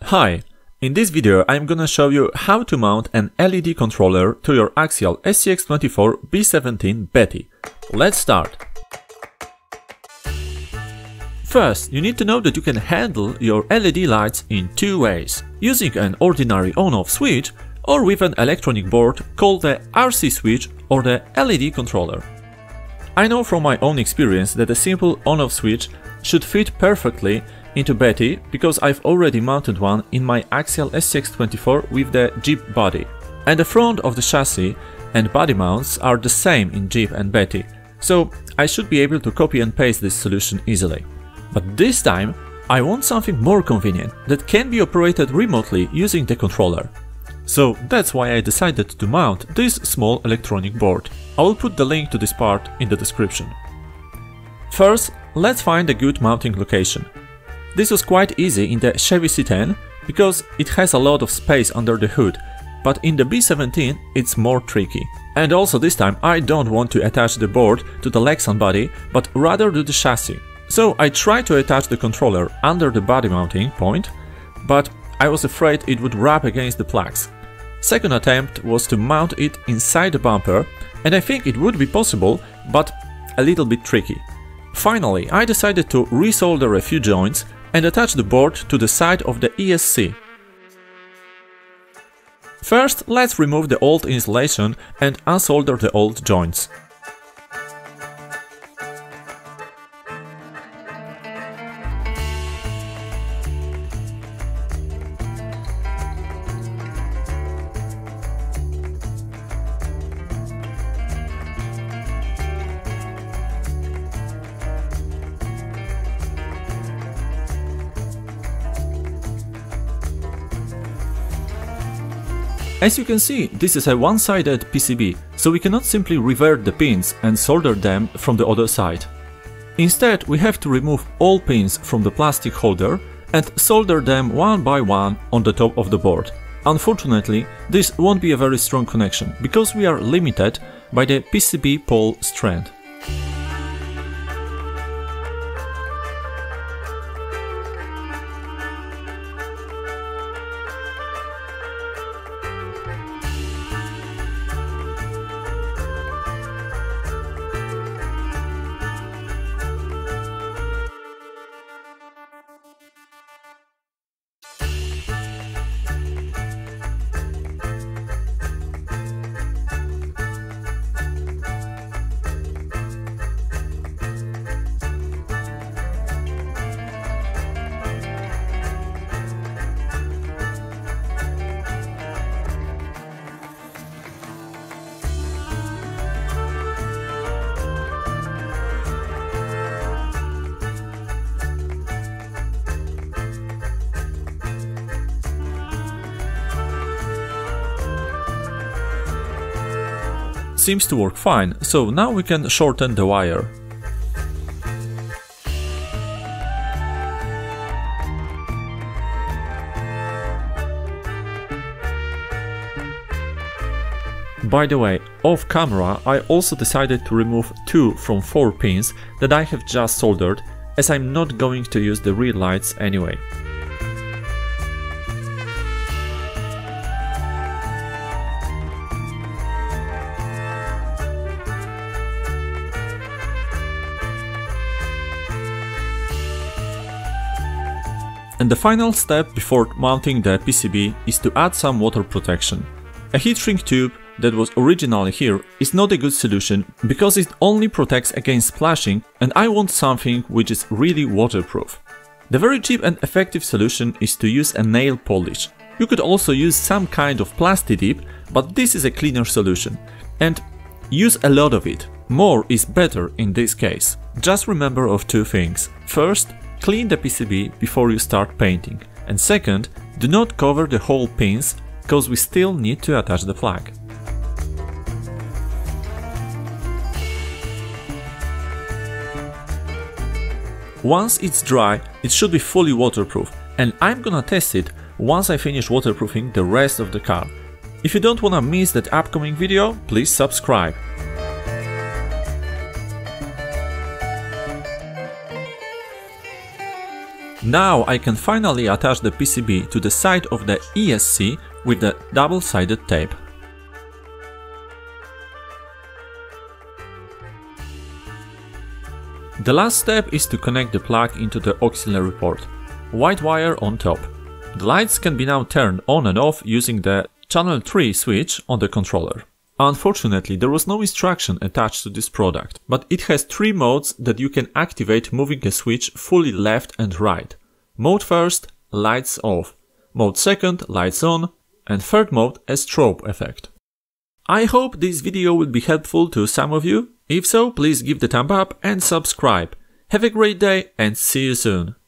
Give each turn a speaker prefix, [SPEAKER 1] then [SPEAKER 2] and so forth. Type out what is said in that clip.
[SPEAKER 1] Hi, in this video I'm gonna show you how to mount an LED controller to your Axial SCX24 B-17 Betty. Let's start. First, you need to know that you can handle your LED lights in two ways, using an ordinary on-off switch or with an electronic board called the RC switch or the LED controller. I know from my own experience that a simple on-off switch should fit perfectly into Betty because I've already mounted one in my Axial SCX24 with the Jeep body. And the front of the chassis and body mounts are the same in Jeep and Betty, so I should be able to copy and paste this solution easily. But this time I want something more convenient that can be operated remotely using the controller. So that's why I decided to mount this small electronic board. I will put the link to this part in the description. First, let's find a good mounting location. This was quite easy in the Chevy C10 because it has a lot of space under the hood, but in the B-17 it's more tricky. And also this time I don't want to attach the board to the Lexan body, but rather to the chassis. So I tried to attach the controller under the body mounting point, but I was afraid it would rub against the plugs. Second attempt was to mount it inside the bumper, and I think it would be possible, but a little bit tricky. Finally, I decided to resolder a few joints and attach the board to the side of the ESC. First, let's remove the old insulation and unsolder the old joints. As you can see, this is a one-sided PCB, so we cannot simply revert the pins and solder them from the other side. Instead, we have to remove all pins from the plastic holder and solder them one by one on the top of the board. Unfortunately, this won't be a very strong connection, because we are limited by the PCB pole strand. Seems to work fine, so now we can shorten the wire. By the way, off camera I also decided to remove 2 from 4 pins that I have just soldered, as I'm not going to use the rear lights anyway. And the final step before mounting the PCB is to add some water protection. A heat shrink tube that was originally here is not a good solution because it only protects against splashing, and I want something which is really waterproof. The very cheap and effective solution is to use a nail polish. You could also use some kind of plastic dip, but this is a cleaner solution. And use a lot of it. More is better in this case. Just remember of 2 things. First, clean the PCB before you start painting, and second, do not cover the whole pins, because we still need to attach the plug. Once it's dry, it should be fully waterproof, and I'm gonna test it once I finish waterproofing the rest of the car. If you don't wanna miss that upcoming video, please subscribe. Now I can finally attach the PCB to the side of the ESC with the double-sided tape. The last step is to connect the plug into the auxiliary port. White wire on top. The lights can be now turned on and off using the channel 3 switch on the controller. Unfortunately, there was no instruction attached to this product, but it has 3 modes that you can activate moving a switch fully left and right. Mode first, lights off. Mode second, lights on. And third mode, a strobe effect. I hope this video will be helpful to some of you. If so, please give the thumb up and subscribe. Have a great day and see you soon.